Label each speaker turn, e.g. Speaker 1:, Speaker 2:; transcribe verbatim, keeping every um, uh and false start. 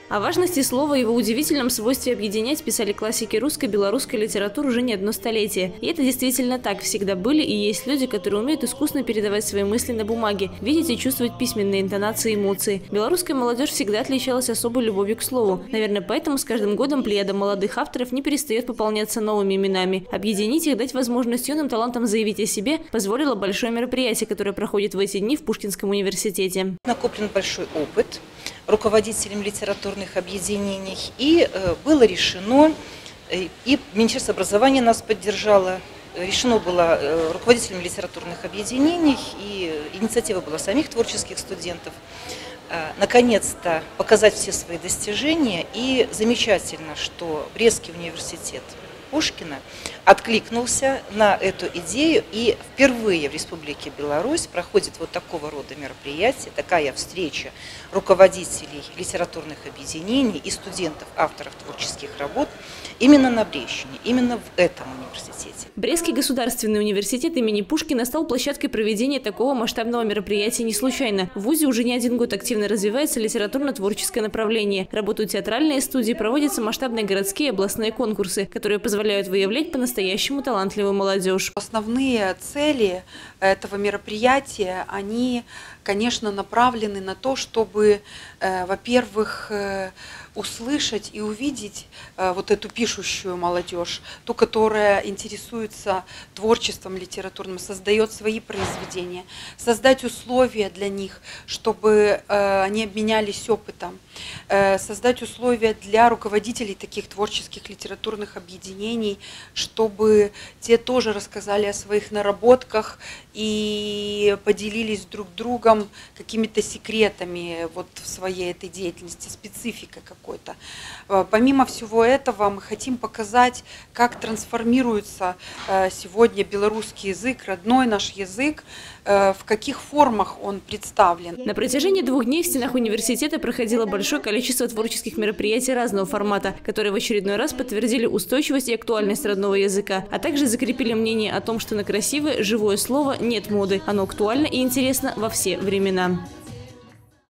Speaker 1: О важности слова и его удивительном свойстве объединять писали классики русской и белорусской литературы уже не одно столетие. И это действительно так. Всегда были и есть люди, которые умеют искусно передавать свои мысли на бумаге, видеть и чувствовать письменные интонации и эмоции. Белорусская молодежь всегда отличалась особой любовью к слову. Наверное, поэтому с каждым годом плеяда молодых авторов не перестает пополняться новыми именами. Объединить их, дать возможность юным талантам заявить о себе позволило большое мероприятие, которое проходит в эти дни в Пушкинском университете.
Speaker 2: Накоплен большой опыт руководителям литературных объединений, и э, было решено, э, и Министерство образования нас поддержало, решено было э, руководителями литературных объединений, и инициатива была самих творческих студентов, э, наконец-то показать все свои достижения. И замечательно, что Брестский университет Пушкина откликнулся на эту идею, и впервые в Республике Беларусь проходит вот такого рода мероприятие, такая встреча руководителей литературных объединений и студентов, авторов творческих работ именно на Брестщине, именно в этом университете.
Speaker 1: Брестский государственный университет имени Пушкина стал площадкой проведения такого масштабного мероприятия не случайно. В вузе уже не один год активно развивается литературно-творческое направление. Работают театральные студии, проводятся масштабные городские и областные конкурсы, которые позволяют выявлять по-настоящему талантливую молодежь.
Speaker 3: Основные цели этого мероприятия, они, конечно, направлены на то, чтобы, э, во-первых, э, услышать и увидеть э, вот эту пишущую молодежь, ту, которая интересуется творчеством литературным, создает свои произведения, создать условия для них, чтобы э, они обменялись опытом, э, создать условия для руководителей таких творческих литературных объединений, чтобы те тоже рассказали о своих наработках и поделились друг другом какими-то секретами вот в своей этой деятельности, спецификой какой-то. Помимо всего этого, мы хотим показать, как трансформируется сегодня белорусский язык, родной наш язык, в каких формах он представлен.
Speaker 1: На протяжении двух дней в стенах университета проходило большое количество творческих мероприятий разного формата, которые в очередной раз подтвердили устойчивость и актуальность родного языка, а также закрепили мнение о том, что на красивое, живое слово нет моды. Оно актуально и интересно во все времена.